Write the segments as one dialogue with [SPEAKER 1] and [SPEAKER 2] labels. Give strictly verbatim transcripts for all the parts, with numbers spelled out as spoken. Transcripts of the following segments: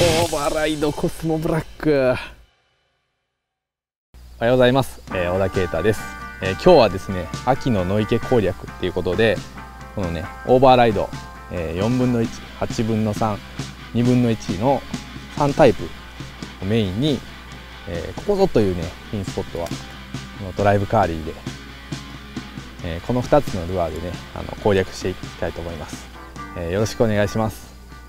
[SPEAKER 1] オーバーライドコスモブラック。おはようございます、えー、小田啓太です、えー、今日はですね秋の野池攻略っていうことでこのねオーバーライド、えー、よんぶんのいち、はちぶんのさん、にぶんのいちのさんタイプをメインに、えー、ここぞというねピンスポットはこのドライブカーリーで、えー、このふたつのルアーでねあの攻略していきたいと思います、えー、よろしくお願いします。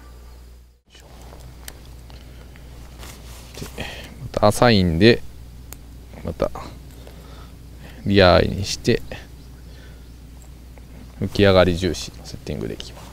[SPEAKER 1] でまたアサインでまたリアーにして浮き上がり重視のセッティングでいきます。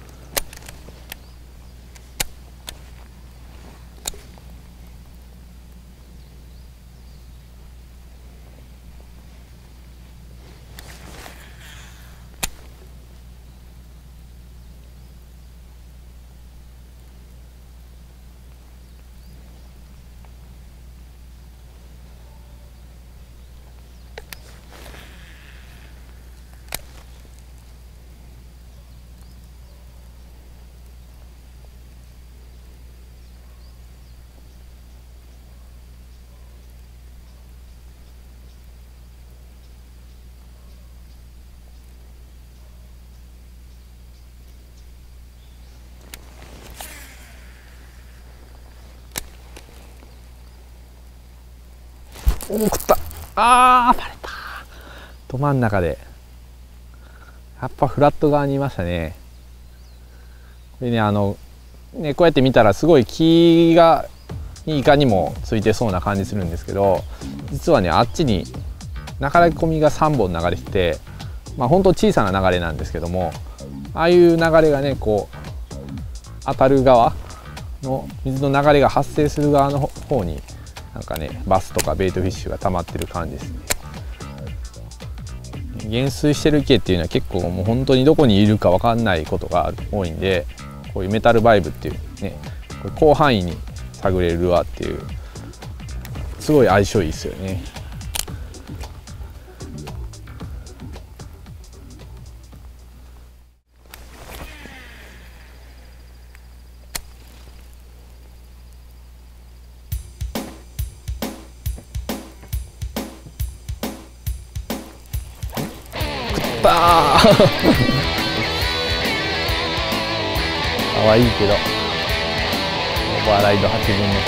[SPEAKER 1] おお、食った。あー、バレた。ど真ん中でやっぱフラット側にいましたね。でねあのねこうやって見たらすごい木がいかにもついてそうな感じするんですけど、実はねあっちに流れ込みがさんぼん流れてて、まあほんと小さな流れなんですけども、ああいう流れがねこう当たる側の水の流れが発生する側の方になんかねバスとかベイトフィッシュが溜まってる感じですね。減衰してる池っていうのは結構もう本当にどこにいるか分かんないことが多いんで、こういうメタルバイブっていうねこれ広範囲に探れるルアーっていうすごい相性いいですよね。かわいいけどオーバーライドはちぶんのさんです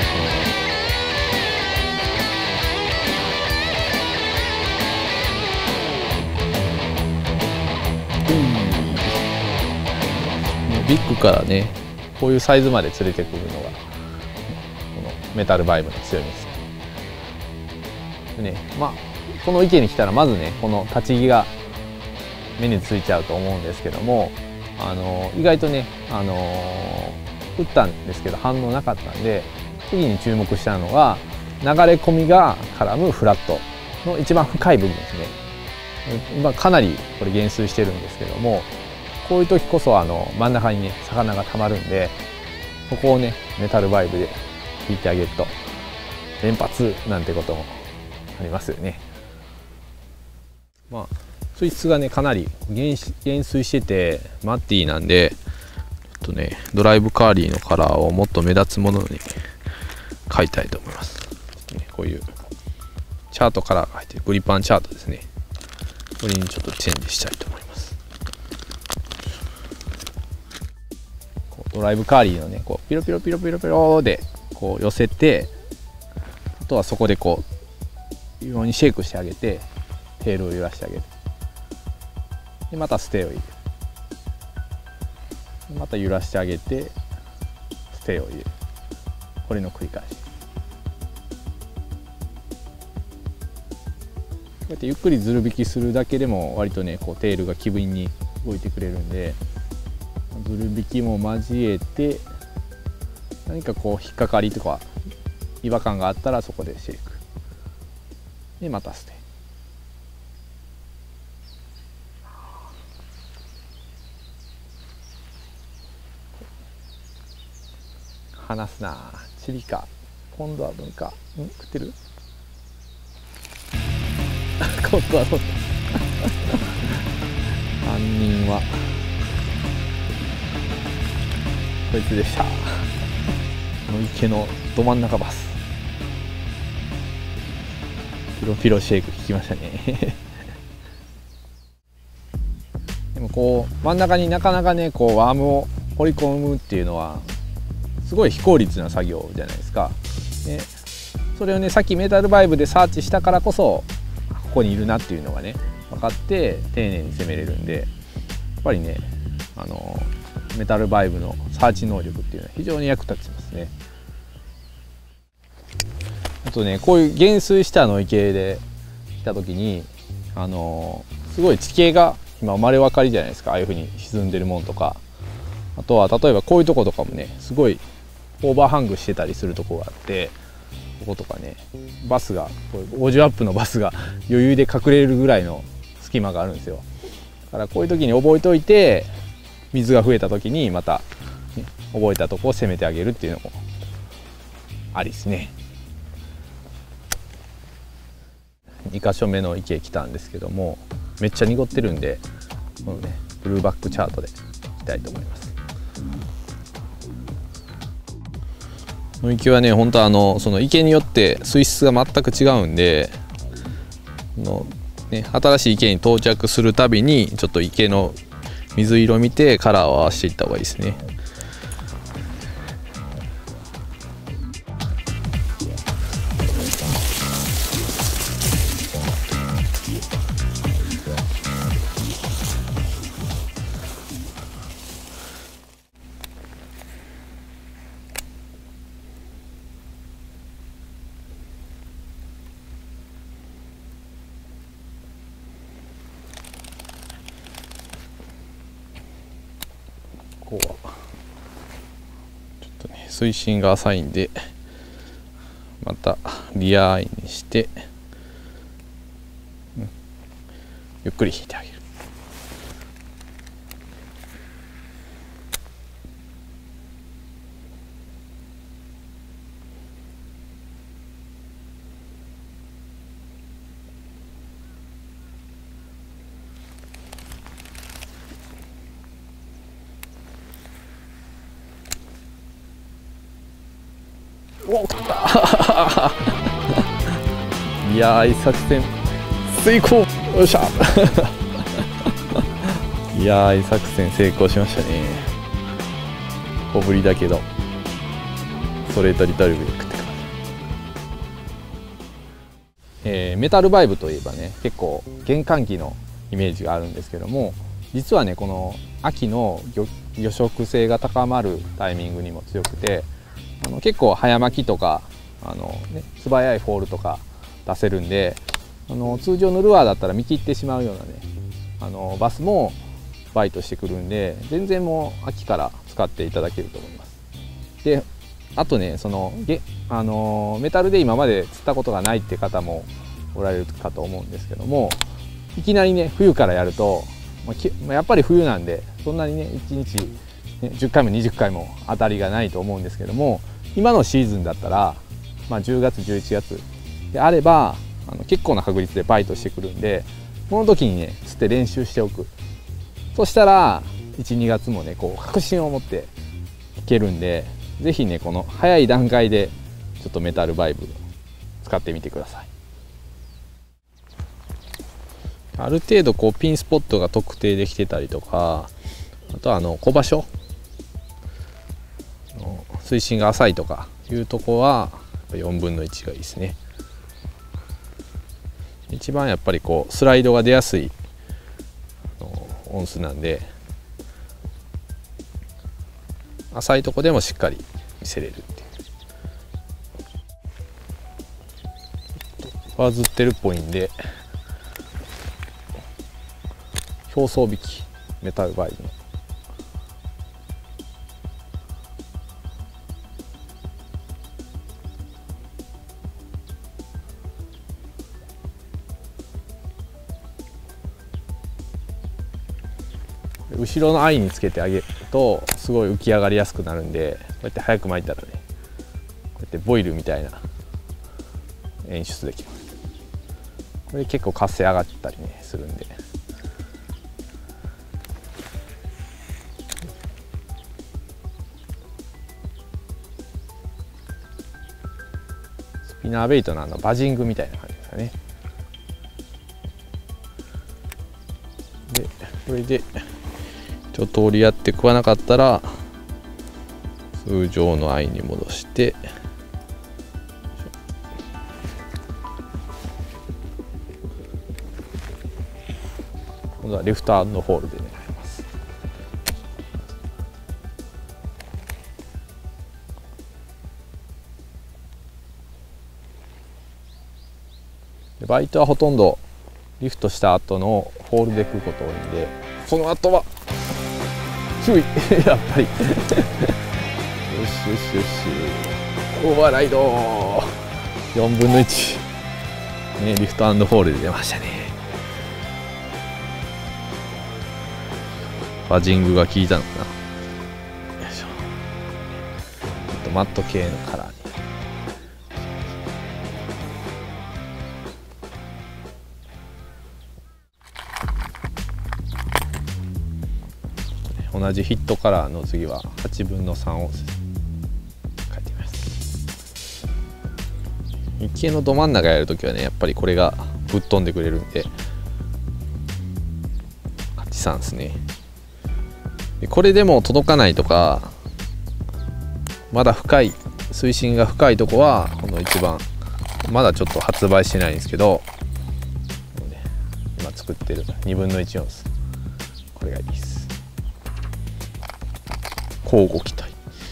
[SPEAKER 1] ね。ビッグからねこういうサイズまで連れてくるのがこのメタルバイブの強みですでね。まあこの池に来たらまずねこの立ち木が目についちゃうと思うんですけども、あの意外とね、あの打ったんですけど反応なかったんで、次に注目したのが流れ込みが絡むフラットの一番深い部分ですね。今かなりこれ減衰してるんですけども、こういう時こそあの真ん中にね魚がたまるんで、ここをねメタルバイブで引いてあげると連発なんてこともありますよね。まあ水質がねかなり減衰しててマッティなんで、ちょっとねドライブカーリーのカラーをもっと目立つものに描いたいと思います。ね、こういうチャートカラーが入ってるグリパンチャートですね。これにちょっとチェンジしたいと思います。こうドライブカーリーのねこうピロピロピロピロピロでこう寄せて、あとはそこでこうようにシェイクしてあげてテールを揺らしてあげる。でまたステイを入れる。また揺らしてあげてステイを入れる。これの繰り返し。こうやってゆっくりずる引きするだけでも割とねこうテールが機敏に動いてくれるんで、ずる引きも交えて何かこう引っかかりとか違和感があったらそこでシェイクでまたステイ。離すな。チリか今度は文化ん食ってる今度はどうだ犯人はこいつでした。 この池のど真ん中バス、ピロピロシェイク効きましたねでもこう真ん中になかなかねこうワームを掘り込むっていうのはすごい非効率な作業じゃないですか。でそれをねさっきメタルバイブでサーチしたからこそここにいるなっていうのがね分かって丁寧に攻めれるんで、やっぱりねあのメタルバイブのサーチ能力っていうのは非常に役立ちますね。あとねこういう減水したの池で来た時にあのすごい地形が今生まれ分かりじゃないですか。ああいう風に沈んでるもんとか、あとは例えばこういうとことかもねすごいオーバーハングしてたりするとこがあって、こことかねバスがごじゅうアップのバスが余裕で隠れるぐらいの隙間があるんですよ。だからこういう時に覚えておいて水が増えた時にまた、ね、覚えたとこを攻めてあげるっていうのもありですね。にかしょめの池来たんですけどもめっちゃ濁ってるんで、このねブルーバックチャートでいきたいと思います。この池はね本当あのその池によって水質が全く違うんでの、ね、新しい池に到着するたびにちょっと池の水色を見てカラーを合わせていった方がいいですね。ここはちょっとね水深が浅いんでまたリアアイにして、うん、ゆっくり引いてあげる。おっ来たいやーいい作戦遂行、よっしゃいやーいい作戦成功しましたね。小ぶりだけどストレートリトリブで食ってか、えー、メタルバイブといえばね結構玄関期のイメージがあるんですけども、実はねこの秋の 魚, 魚食性が高まるタイミングにも強くて、あの結構早巻きとかあの、ね、素早いフォールとか出せるんで、あの通常のルアーだったら見切ってしまうようなねあのバスもバイトしてくるんで、全然もう秋から使っていただけると思います。であとねそのげあのメタルで今まで釣ったことがないって方もおられるかと思うんですけども、いきなりね冬からやると、まあ、やっぱり冬なんでそんなにねいちにちじゅっかいもにじゅっかいも当たりがないと思うんですけども、今のシーズンだったら、まあ、じゅうがつじゅういちがつであればあの結構な確率でバイトしてくるんで、この時にね釣って練習しておく。そしたらいちにがつもねこう確信を持っていけるんで、是非ねこの早い段階でちょっとメタルバイブ使ってみてください。ある程度こうピンスポットが特定できてたりとか、あとはあの小場所水深が浅いとかいうとこはよんぶんのいちがいいですね。一番やっぱりこうスライドが出やすい音数なんで、浅いとこでもしっかり見せれるっていう。バズってるっぽいんで表層引きメタルバイブの後ろのアイにつけてあげるとすごい浮き上がりやすくなるんで、こうやって早く巻いたらねこうやってボイルみたいな演出できます。これ結構活性上がったりねするんで。 イナーベイトのあのバジングみたいな感じですかね。でこれで一通りやって食わなかったら通常の愛に戻して、今度はリフト&ホールで狙います。でバイトはほとんどリフトした後のホールで食うこと多いんで、その後は注意やっぱりよしよしよし、オーバーライドよんぶんのいち、ね、リフト&ホールで出ましたね。バジングが効いたのかな。よいしょ。ちょっとマット系のカラーに。同じヒットカラーの次ははちぶんのさんを書いてみます。池のど真ん中やるときはね、やっぱりこれがぶっ飛んでくれるんではちさんですね。でこれでも届かないとか、まだ深い水深が深いとこはこの一番まだちょっと発売してないんですけど、今作ってるにぶんのいちオンス、これがいいです。交互期待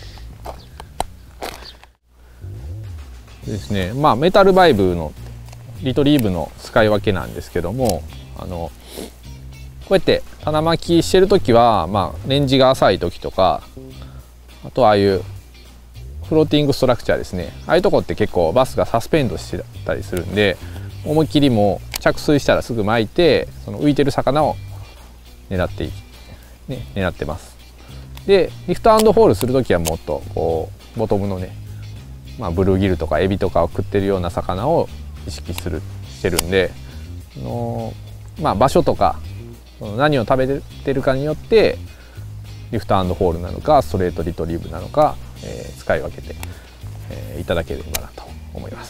[SPEAKER 1] ですね。まあメタルバイブのリトリーブの使い分けなんですけども、あのこうやって棚巻きしてる時は、まあ、レンジが浅い時とか、あとはああいうフローティングストラクチャーですね、ああいうとこって結構バスがサスペンドしてたりするんで、思いっきりもう着水したらすぐ巻いて、その浮いてる魚を狙っていき、ね、狙ってます。でリフト&ホールする時はもっとこうボトムのね、まあ、ブルーギルとかエビとかを食ってるような魚を意識するしてるんで、あのー、まあ、場所とか何を食べてるかによってリフト&ホールなのかストレートリトリーブなのか、えー、使い分けて、えー、いただければなと思います。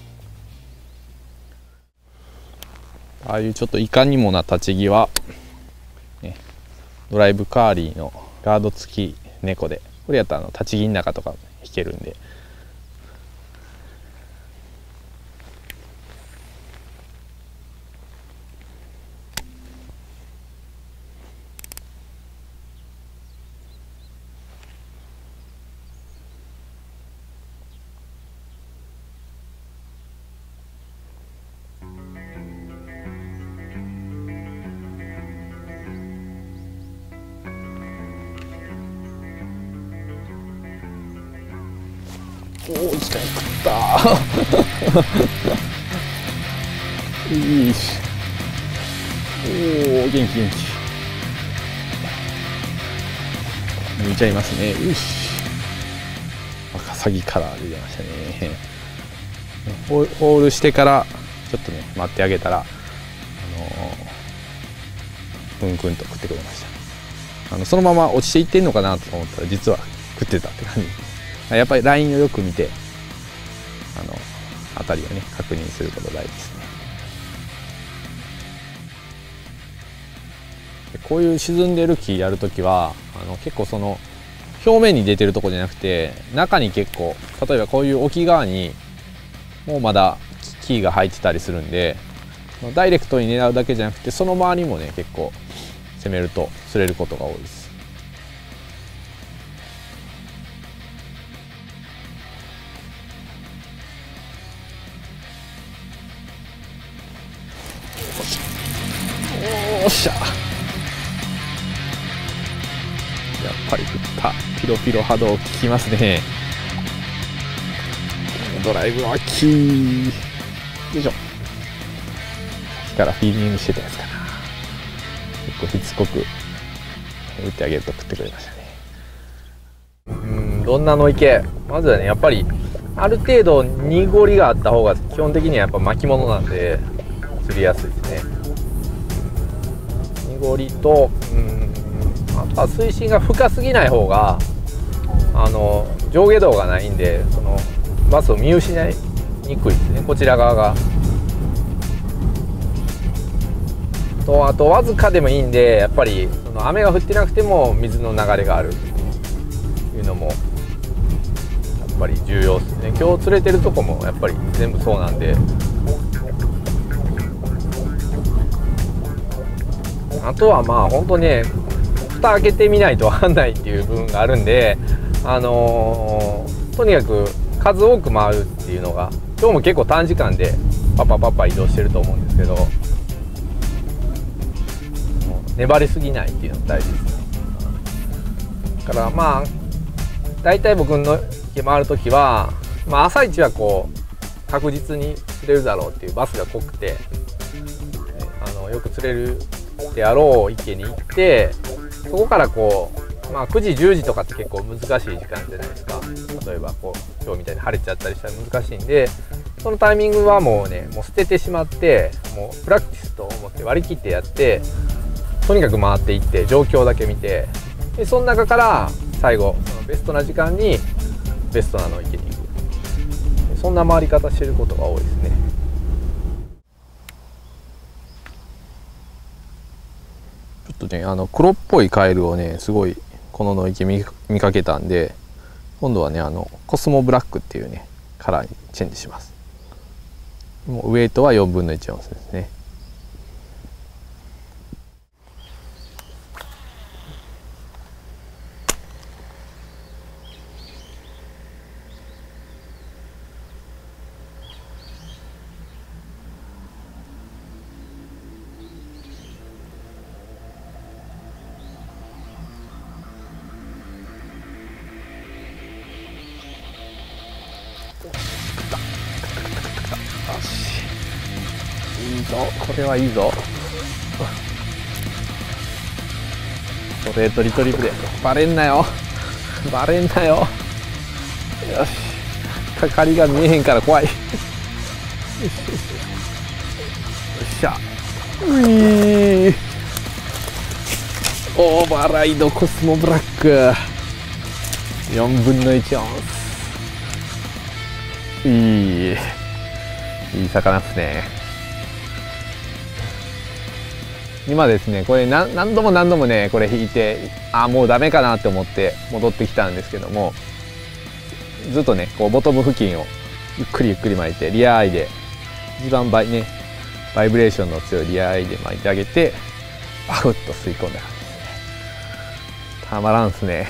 [SPEAKER 1] ああいうちょっといかにもな立ち木は、ね、ドライブカーリーのガード付き猫で、これやったらあの立ち木の中とか引けるんで、おお、一回食ったいいし、おお、元気元気抜いちゃいますね。よし、ワカサギカラーで出ましたね。ホールしてからちょっとね待ってあげたら、あのー、くんくんと食ってくれました。あのそのまま落ちていってんのかなと思ったら、実は食ってたって感じ。やっぱりラインをよく見て、あの辺りをね確認すること大事ですね。でこういう沈んでる木やるときは、あの結構その表面に出てるとこじゃなくて、中に結構、例えばこういう沖側にもうまだ木が入ってたりするんで、ダイレクトに狙うだけじゃなくて、その周りもね結構攻めると釣れることが多いです。おっしゃ、やっぱり振った。ピロピロ波動効きますね。ドライブはキー、よいしょ。さっきからフィーリングしてたやつかな。結構しつこく打ってあげると食ってくれましたね。うん、どんなの池、まずはねやっぱりある程度濁りがあった方が基本的にはやっぱ巻物なんで釣りやすいですね。濁りと、うん、あとは水深が深すぎない方が、あの上下動がないんで、そのバスを見失いにくいですね、こちら側が。とあとわずかでもいいんで、やっぱりその雨が降ってなくても水の流れがあるっていうのもやっぱり重要ですね。今日釣れてるとこもやっぱり全部そうなんで、あとはまあ本当ね、蓋開けてみないと分かんないっていう部分があるんで、あのー、とにかく数多く回るっていうのが、今日も結構短時間でパパパパ移動してると思うんですけど、粘りすぎないっていうのが大事ですね。だからまあ大体僕の池回る時は、まあ、朝一はこう確実に釣れるだろうっていうバスが濃くて、あのよく釣れるであろう池に行って、そこからこう、まあ、くじじゅうじとかって結構難しい時間じゃないですか。例えばこう今日みたいに晴れちゃったりしたら難しいんで、そのタイミングはもうね、もう捨ててしまって、もうプラクティスと思って割り切ってやって、とにかく回っていって状況だけ見て、でその中から最後そのベストな時間にベストなのを池に行く、そんな回り方してることが多いですね。ちょっとね、あの黒っぽいカエルをねすごいこの野池 見, 見かけたんで、今度はねあのコスモブラックっていうねカラーにチェンジします。もうウエイトはよんぶんのいちオンスですね。いいぞ、これはいいぞ。ストレートリトリプルでバレんなよ、バレんなよ。よし、かかりが見えへんから怖い。よっしゃ、ういー、オーバーライドコスモブラックよんぶんのいちオンス。いいいい魚っすね。今ですね、これ何何度も何度もねこれ引いて、あもうダメかなって思って戻ってきたんですけども、ずっとねこうボトム付近をゆっくりゆっくり巻いて、リアアイで一番バイねバイブレーションの強いリアアイで巻いてあげて、バフッと吸い込んだ感じですね。たまらんっすね。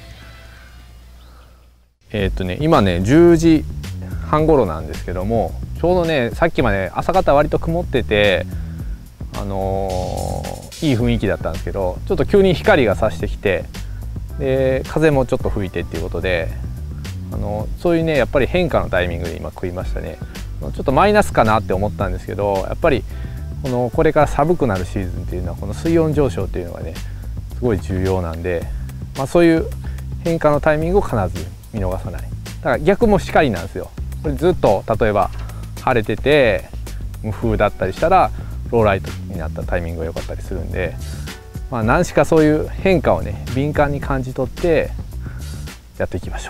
[SPEAKER 1] えーっとね今ねじゅうじはん頃なんですけども、ちょうどねさっきまで朝方割と曇ってて、あのー、いい雰囲気だったんですけど、ちょっと急に光が差してきて、で風もちょっと吹いてっていうことで、あのー、そういうねやっぱり変化のタイミングで今食いましたね。ちょっとマイナスかなって思ったんですけど、やっぱりこのこれから寒くなるシーズンっていうのはこの水温上昇っていうのがねすごい重要なんで、まあ、そういう変化のタイミングを必ず見逃さない。だから逆もしかりなんですよ。これずっと例えば晴れてて無風だったりしたらローライトになったタイミングが良かったりするんで、まあ、何しかそういう変化をね敏感に感じ取ってやっていきましょう。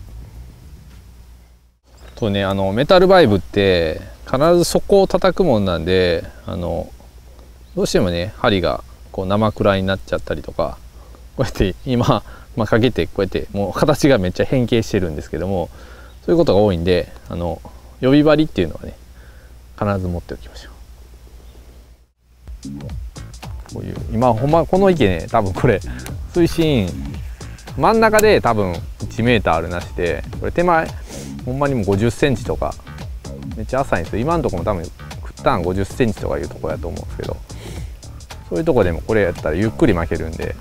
[SPEAKER 1] とね、あのメタルバイブって必ず底を叩くもんなんで、あのどうしてもね針がこう生暗になっちゃったりとか、こうやって今、まあ、かけてこうやってもう形がめっちゃ変形してるんですけども、そういうことが多いんで、あの予備針っていうのはね必ず持っておきましょう。こういう今ほんまこの池ね、多分これ水深真ん中で多分いちメーターあるなしで、これ手前ほんまにもごじゅっセンチとかめっちゃ浅いんですよ。今のところも多分ふったんごじゅっセンチとかいうところやと思うんですけど、そういうところでもこれやったらゆっくり巻けるんで、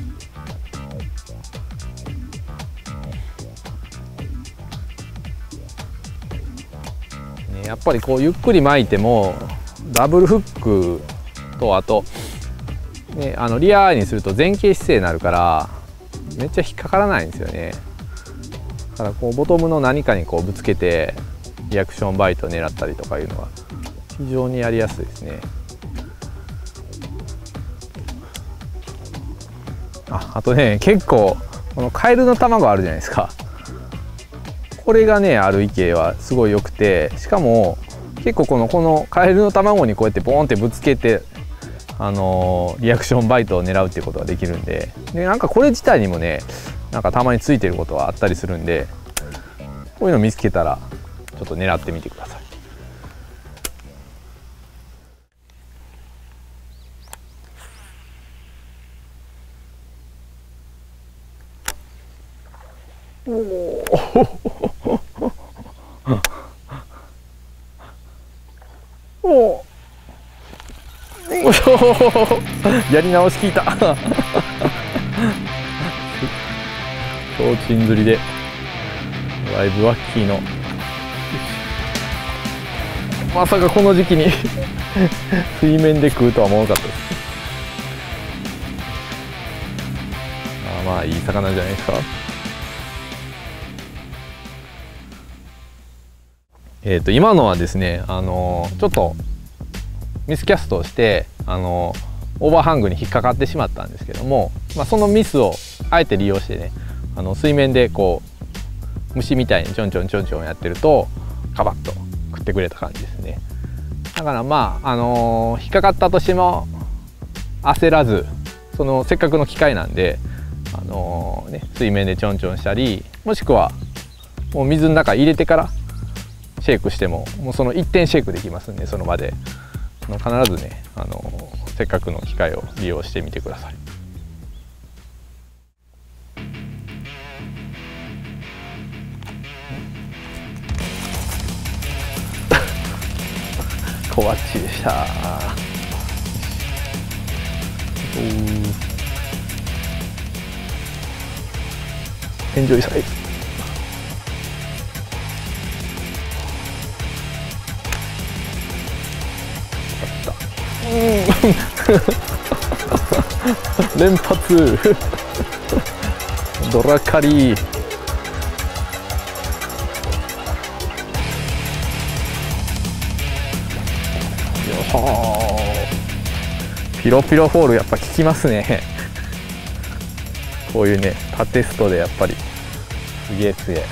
[SPEAKER 1] ね、やっぱりこうゆっくり巻いてもダブルフックと、あと、ね、あのリアにすると前傾姿勢になるからめっちゃ引っかからないんですよね。だからこうボトムの何かにこうぶつけてリアクションバイトを狙ったりとかいうのは非常にやりやすいですね。あ, あとね結構このカエルの卵あるじゃないですか。 これがねある池はすごい良くて、しかも結構このこのカエルの卵にこうやってボーンってぶつけて、あのー、リアクションバイトを狙うっていうことができるんで、でなんかこれ自体にもねなんかたまについてることはあったりするんで、こういうの見つけたらちょっと狙ってみてください。おおやり直し聞いた提灯釣りでだいぶワッキーの、まさかこの時期に水面で食うとは思わなかったです。あまあいい魚じゃないですか。えー、と今のはですね、あのー、ちょっとミスキャストをして、あのー、オーバーハングに引っかかってしまったんですけども、まあ、そのミスをあえて利用してね、あの水面でこう虫みたいにちょんちょんちょんちょんやってるとカバッと食ってくれた感じですね。だからまあ、あのー、引っかかったとしても焦らず、そのせっかくの機会なんで、あのーね、水面でちょんちょんしたり、もしくはもう水の中入れてからシェイクしても、もうその一点シェイクできますんで、その場で必ずね、あのー、せっかくの機会を利用してみてください。コバッチでした。エンジョイサイズ。連発ドラカリー。ピロピロフォールやっぱ効きますねこういうねタテストでやっぱりすげえ強い。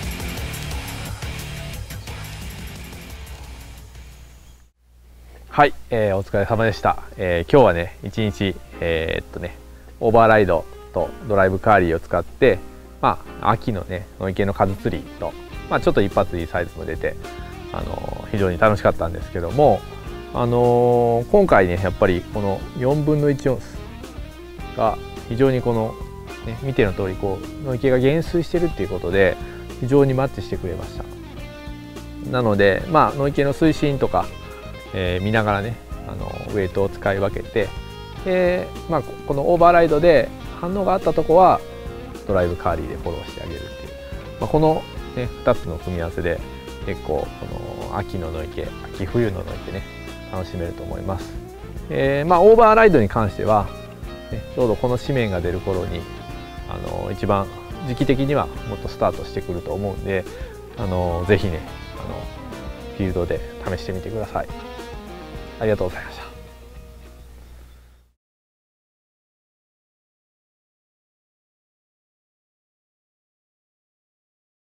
[SPEAKER 1] はい、えー、お疲れ様でした。えー、今日はね一日えー、っとねオーバーライドとドライブカーリーを使って、まあ秋のね野池の数釣りと、まあ、ちょっと一発いいサイズも出て、あのー、非常に楽しかったんですけども、あのー、今回ねやっぱりこのよんぶんのいちオンスが非常にこの、ね、見ての通りこう野池が減衰してるっていうことで非常にマッチしてくれました。なのでまあ野池の水深とか、えー、見ながらねあのウェイトを使い分けて、で、まあ、このオーバーライドで反応があったとこはドライブカーリーでフォローしてあげるっていう、まあ、この、ね、ふたつの組み合わせで結構この秋の野池秋冬の野池ね楽しめると思います。えー、まあオーバーライドに関しては、ね、ちょうどこの紙面が出る頃にあの一番時期的にはもっとスタートしてくると思うんで、あのぜひねあのフィールドで試してみてください。ありがとうございました。